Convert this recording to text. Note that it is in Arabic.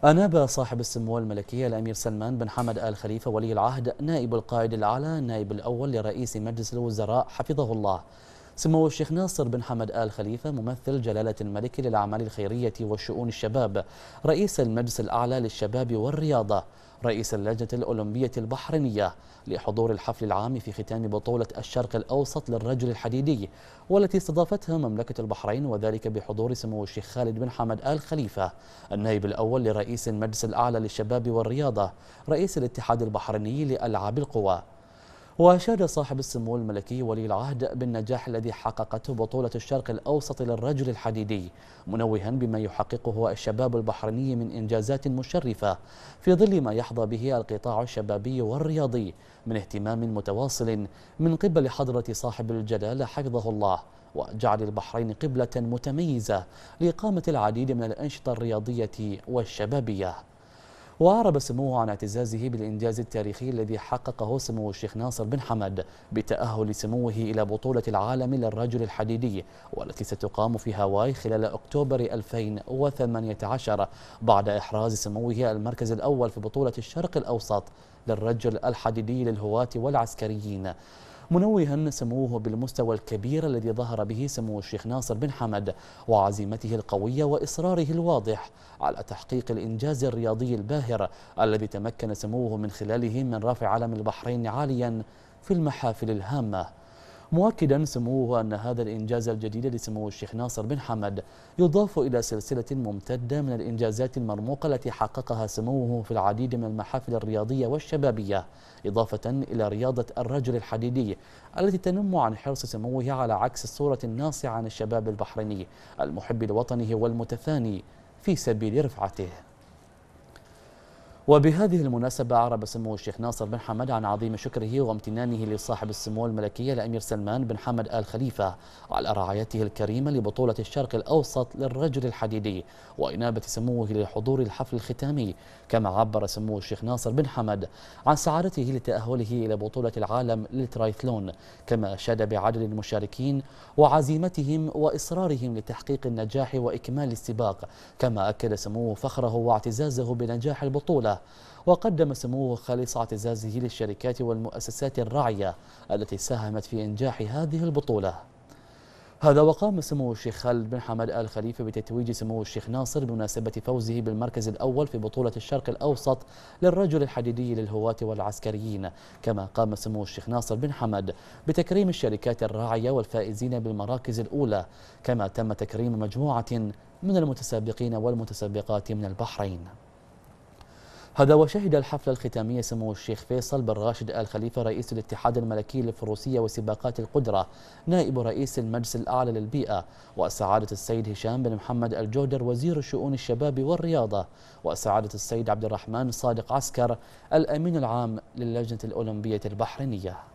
أناب صاحب السمو الملكي الأمير سلمان بن حمد آل خليفة ولي العهد نائب القائد الأعلى النائب الأول لرئيس مجلس الوزراء حفظه الله سمو الشيخ ناصر بن حمد آل خليفة ممثل جلالة الملك للأعمال الخيرية والشؤون الشباب، رئيس المجلس الأعلى للشباب والرياضة، رئيس اللجنة الأولمبية البحرينية، لحضور الحفل العام في ختام بطولة الشرق الأوسط للرجل الحديدي والتي استضافتها مملكة البحرين، وذلك بحضور سمو الشيخ خالد بن حمد آل خليفة النائب الأول لرئيس المجلس الأعلى للشباب والرياضة، رئيس الاتحاد البحريني لألعاب القوى. وأشاد صاحب السمو الملكي ولي العهد بالنجاح الذي حققته بطولة الشرق الأوسط للرجل الحديدي، منوها بما يحققه الشباب البحريني من إنجازات مشرفة في ظل ما يحظى به القطاع الشبابي والرياضي من اهتمام متواصل من قبل حضرة صاحب الجلالة حفظه الله، وجعل البحرين قبلة متميزة لإقامة العديد من الأنشطة الرياضية والشبابية. وأعرب سموه عن اعتزازه بالإنجاز التاريخي الذي حققه سمو الشيخ ناصر بن حمد بتأهل سموه إلى بطولة العالم للرجل الحديدي والتي ستقام في هاواي خلال أكتوبر 2018 بعد إحراز سموه المركز الأول في بطولة الشرق الأوسط للرجل الحديدي للهواة والعسكريين، منوها سموه بالمستوى الكبير الذي ظهر به سمو الشيخ ناصر بن حمد وعزيمته القوية وإصراره الواضح على تحقيق الإنجاز الرياضي الباهر الذي تمكن سموه من خلاله من رفع علم البحرين عاليا في المحافل الهامة، مؤكدا سموه أن هذا الإنجاز الجديد لسمو الشيخ ناصر بن حمد يضاف إلى سلسلة ممتدة من الإنجازات المرموقة التي حققها سموه في العديد من المحافل الرياضية والشبابية، إضافة إلى رياضة الرجل الحديدي التي تنم عن حرص سموه على عكس الصورة الناصعة عن الشباب البحريني المحب لوطنه والمتفاني في سبيل رفعته. وبهذه المناسبة أعرب سمو الشيخ ناصر بن حمد عن عظيم شكره وامتنانه لصاحب السمو الملكي الأمير سلمان بن حمد آل خليفة على رعايته الكريمة لبطولة الشرق الأوسط للرجل الحديدي وإنابة سموه لحضور الحفل الختامي، كما عبر سمو الشيخ ناصر بن حمد عن سعادته لتأهله إلى بطولة العالم للترايثلون، كما أشاد بعدد المشاركين وعزيمتهم وإصرارهم لتحقيق النجاح وإكمال السباق، كما أكد سموه فخره واعتزازه بنجاح البطولة، وقدم سموه خالص اعتزازه للشركات والمؤسسات الراعية التي ساهمت في إنجاح هذه البطولة. هذا وقام سمو الشيخ خالد بن حمد آل خليفة بتتويج سمو الشيخ ناصر بمناسبة فوزه بالمركز الأول في بطولة الشرق الأوسط للرجل الحديدي للهواة والعسكريين، كما قام سمو الشيخ ناصر بن حمد بتكريم الشركات الراعية والفائزين بالمراكز الأولى، كما تم تكريم مجموعة من المتسابقين والمتسابقات من البحرين. هذا وشهد الحفل الختامي سمو الشيخ فيصل بن راشد آل خليفة رئيس الاتحاد الملكي للفروسية وسباقات القدرة نائب رئيس المجلس الأعلى للبيئة، وسعادة السيد هشام بن محمد الجودر وزير الشؤون الشباب والرياضة، وسعادة السيد عبد الرحمن صادق عسكر الأمين العام للجنة الأولمبية البحرينية.